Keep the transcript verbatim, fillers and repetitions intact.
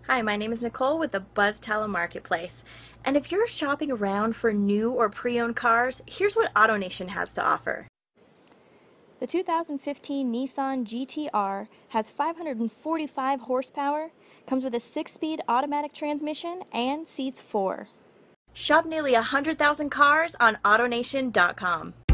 Hi, my name is Nicole with the Buzz Tallow Marketplace. And if you're shopping around for new or pre-owned cars, here's what AutoNation has to offer. The two thousand fifteen Nissan G T R has five hundred forty-five horsepower, comes with a six-speed automatic transmission, and seats four. Shop nearly one hundred thousand cars on AutoNation dot com.